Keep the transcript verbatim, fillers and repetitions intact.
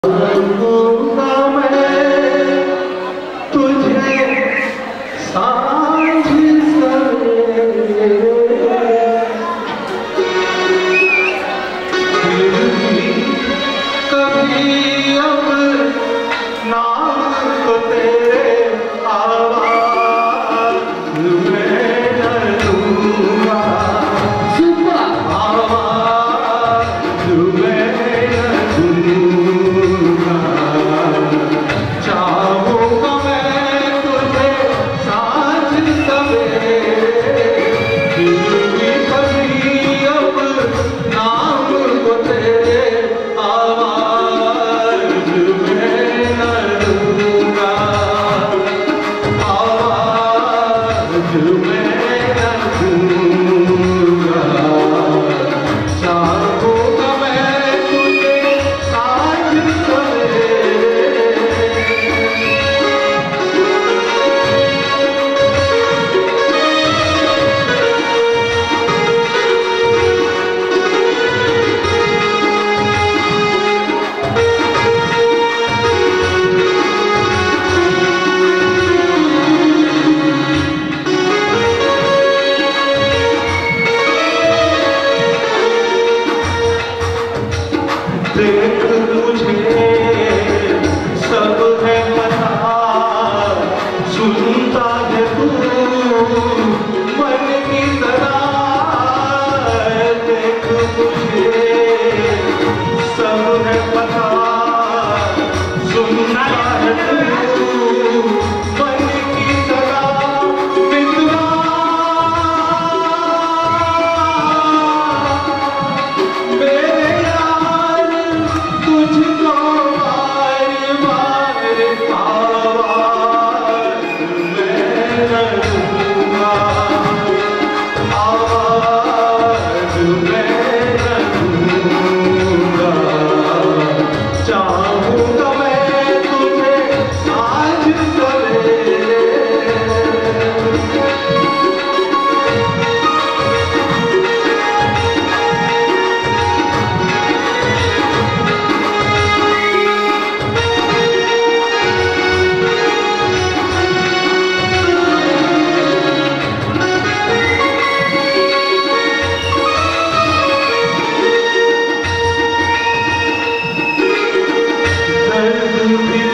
देख तुझे सब है पता, सुनता है तू मन की तरह। देख तुझे सब है पता, सुनता है तू मन की तरह। मित्रा मेरे यार तुझको बार बार आवाज मैं न दूंगा, आवाज मैं न दूंगा। चाहूंगा मैं तुझे आज सवेरे, दर्द भी